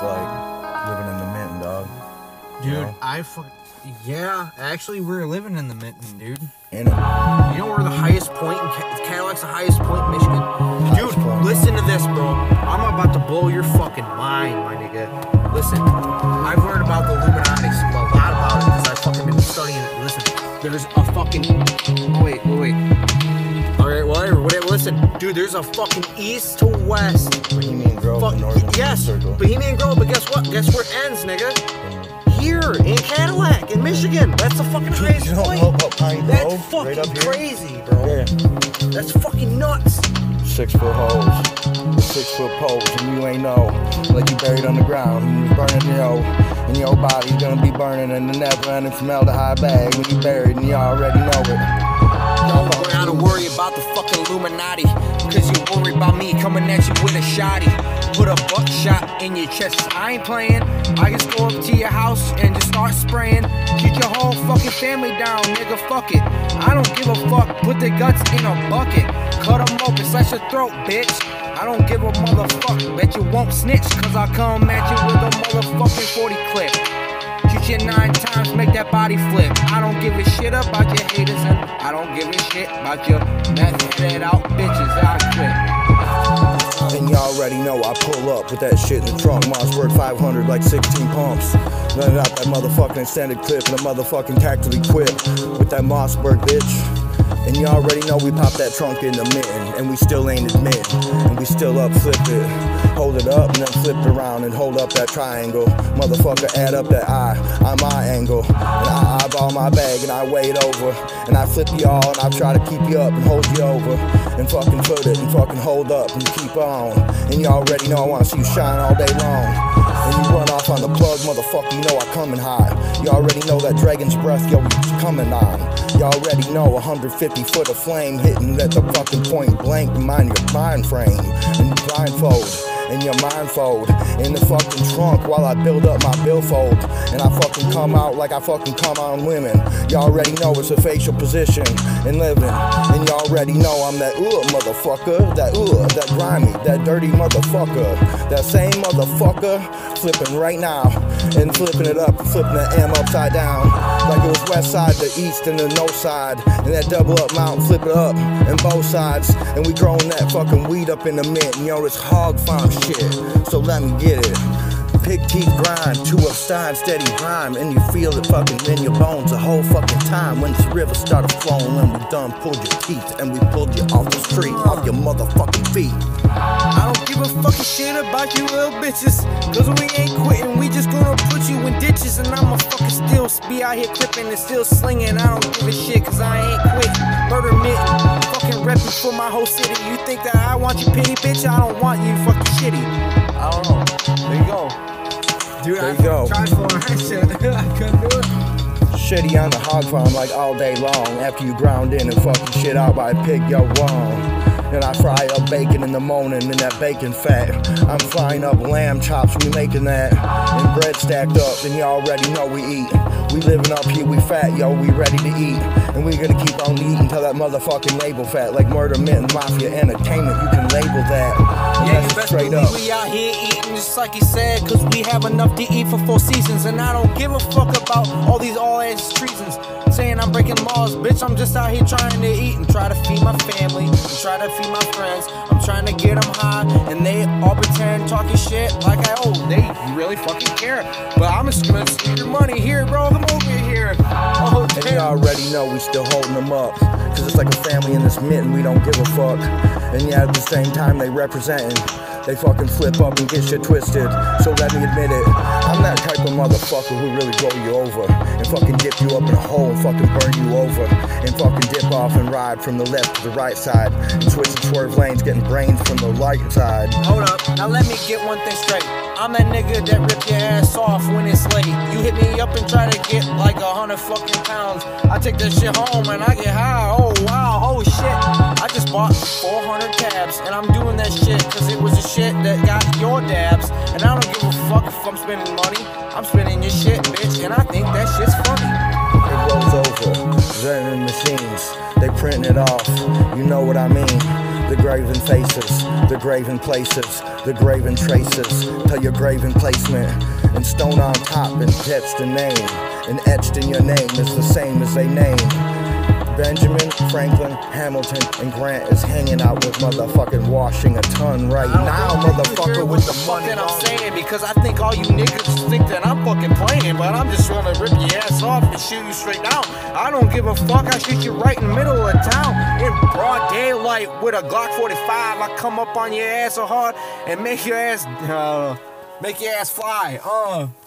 it's like living in the Minton, dog. Dude, you know? Yeah, actually, we're living in the Minton, dude. In it. You know where the highest point in Cadillac's the highest point in Michigan? Dude, listen to this, bro. I'm about to blow your fucking mind, my nigga. Listen, I've learned about the Illuminati, a lot about it, because I've fucking been studying it. Listen, there's a fucking... Oh, wait. Alright, whatever, listen. Dude, there's a fucking east to west. Bohemian Grove and Northern Circle. Bohemian Grove, but guess what? Guess where it ends, nigga? Here in Cadillac, in Michigan. That's the fucking highest you don't point. know about Pine Grove? That's fucking right up here? crazy, bro. Yeah. That's fucking nuts. 6-foot holes, 6-foot poles, and you ain't know. Like you buried on the ground, and you burning and your body's gonna be burning in the never-ending formaldehyde bag when you buried, and you already know it. Don't gotta worry about the fucking Illuminati, cause you worry about me coming at you with a shotty. Put a buckshot in your chest. I ain't playing. I just go up to your house and just start spraying. Keep your whole fucking family down, nigga. Fuck it. I don't give a fuck. Put their guts in a bucket. Cut them open, slash your throat, bitch. I don't give a motherfucker. Bet you won't snitch, cause I'll come at you with a motherfucking 40 clip. Shoot you 9 times, make that body flip. I don't give a shit about your haters, and I don't give a shit about your method out bitches. I quit. And you already know I pull up with that shit in the trunk. Mossberg 500 like 16 pumps. Running out that motherfucking extended clip and a motherfucking tactical equip with that Mossberg, bitch. And you already know we pop that trunk in the Minton, and we still ain't admitting, and we still up flip it. Hold it up and then flip it around and hold up that triangle. Motherfucker, add up that eye on my angle. And I eyeball my bag and I weigh it over. And I flip you all and I try to keep you up and hold you over. And fucking put it and fucking hold up and keep on. And you already know I wanna see you shine all day long. And you run off on the plug, motherfucker, you know I coming high. You already know that dragon's breath, yo, it's coming on. You already know 150 foot of flame hitting at the fucking point blank. Mind your mind frame and you blindfold. In your mindfold, in the fucking trunk while I build up my billfold. And I fucking come out like I fucking come on women. You already know it's a facial position in living. And you already know I'm that motherfucker, that grimy, that dirty motherfucker. That same motherfucker flipping right now. And flipping it up, flipping the M upside down. Like it was west side to east and the north side. And that double up mountain, flip it up and both sides. And we growing that fucking weed up in the mint. And yo, it's hog farm shit, so let me get it. Pig teeth grind, 2 up stein, steady rhyme, and you feel it fucking in your bones the whole fucking time. When this river started flowing, when we done pulled your teeth, and we pulled you off the street, off your motherfucking feet. I don't give a fucking shit about you little bitches, cause we ain't quitting, we just gonna put you in ditches. And I'ma fucking still be out here clipping and still slinging. I don't give a shit cause I ain't quit. Murder Minton, fucking repping for my whole city. You think that I want you pity, bitch? I don't want you fucking shitty. I don't know. There you go. Dude, there you go. Tried for that shit. I couldn't do it. Shitty on the hog farm like all day long. After you ground in and fucking shit out by a pig, yo wrong. Then I fry up bacon in the morning in that bacon fat. I'm frying up lamb chops, we making that. And bread stacked up, and you already know we eat. We living up here, we fat, yo, we ready to eat. And we gonna keep on eating till that motherfucking label fat. Like Murder Minton, Mafia Entertainment, you can label that. Yeah, you best straight up. We out here eating just like he said, cause we have enough to eat for 4 seasons. And I don't give a fuck about all these all-ass treasons. Saying I'm breaking laws, bitch, I'm just out here trying to eat and try to feed my family and try to feed my friends. I'm trying to get them high, and they all pretend talking shit like they really fucking care. But I'm just gonna see your money here, bro, come over here. Oh, and you already know we still holding them up, cause it's like a family in this Minton, we don't give a fuck. And yeah, at the same time they representing, they fucking flip up and get shit twisted. So let me admit it, I'm that type of motherfucker who really blow you over and fucking dip you up in a hole and fucking burn you over and fucking dip off and ride from the left to the right side and switch and swerve lanes, getting brains from the right side. Hold up, now let me get one thing straight. I'm that nigga that rip your ass off when it's late. You hit me up and try to get like 100 fucking pounds. I take that shit home and I get high. Oh wow, oh shit. I just bought 400 tabs and I'm doing that shit cause it was the shit that got your dabs. And I don't give a fuck if I'm spending money. I'm spending your shit, bitch, and I think that shit's funny. It rolls over, vending machines, they printing it off. You know what I mean? the graven faces, the graven places, the graven traces. Tell your graven placement, and stone on top and etched a name, and etched in your name is the same as they name. Benjamin, Franklin, Hamilton, and Grant is hanging out with motherfucking washing a ton right now, motherfucker, with the money. That I'm saying, because I think all you niggas think that I'm fucking playing, but I'm just trying to rip your ass off and shoot you straight down. I don't give a fuck. I shoot you right in the middle of town in broad daylight with a Glock 45. I come up on your ass so hard and make your ass fly.